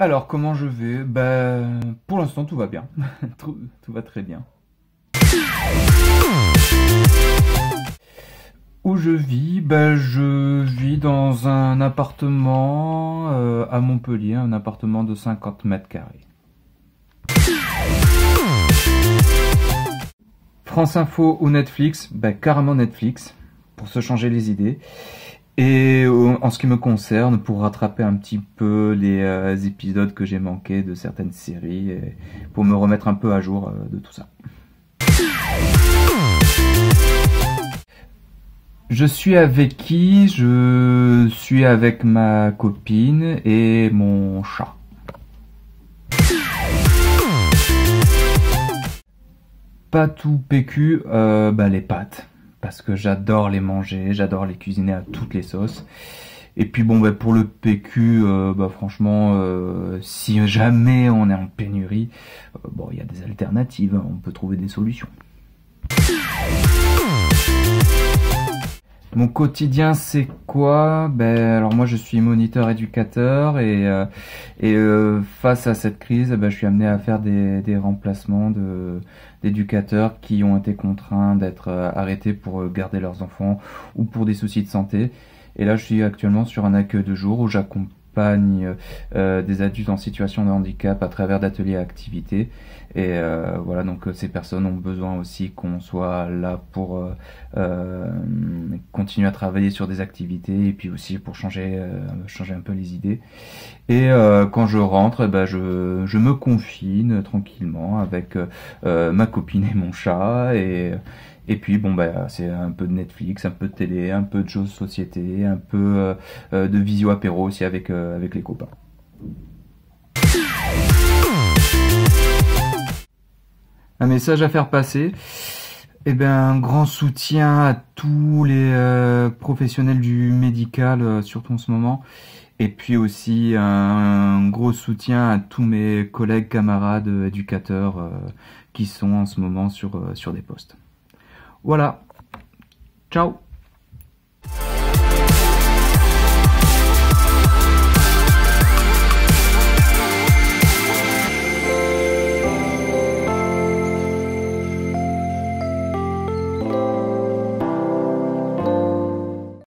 Alors, comment je vais? Ben, pour l'instant, tout va bien. Tout va très bien. Où je vis? Ben, je vis dans un appartement à Montpellier, un appartement de 50 mètres carrés. France Info ou Netflix? Ben, carrément Netflix, pour se changer les idées. Et en ce qui me concerne, pour rattraper un petit peu les épisodes que j'ai manqués de certaines séries, et pour me remettre un peu à jour de tout ça. Je suis avec qui? Je suis avec ma copine et mon chat. Pâtes ou PQ? Bah les pâtes. Parce que j'adore les manger, j'adore les cuisiner à toutes les sauces. Et puis bon, bah, pour le PQ, bah, franchement, si jamais on est en pénurie, bon, il y a des alternatives, hein, on peut trouver des solutions. Mon quotidien, c'est quoi? Ben, alors moi, je suis moniteur éducateur et face à cette crise, ben, je suis amené à faire des remplacements d'éducateurs qui ont été contraints d'être arrêtés pour garder leurs enfants ou pour des soucis de santé. Et là, je suis actuellement sur un accueil de jour où j'accompagne des adultes en situation de handicap à travers d'ateliers et activités. Et voilà, donc ces personnes ont besoin aussi qu'on soit là pour continuer à travailler sur des activités et puis aussi pour changer un peu les idées. Et quand je rentre, ben, je me confine tranquillement avec ma copine et mon chat et puis bon bah c'est un peu de Netflix, un peu de télé, un peu de jeux de société, un peu de visio apéro aussi avec les copains. Un message à faire passer. Eh ben, un grand soutien à tous les professionnels du médical, surtout en ce moment. Et puis aussi un gros soutien à tous mes collègues, camarades, éducateurs qui sont en ce moment sur des postes. Voilà. Ciao.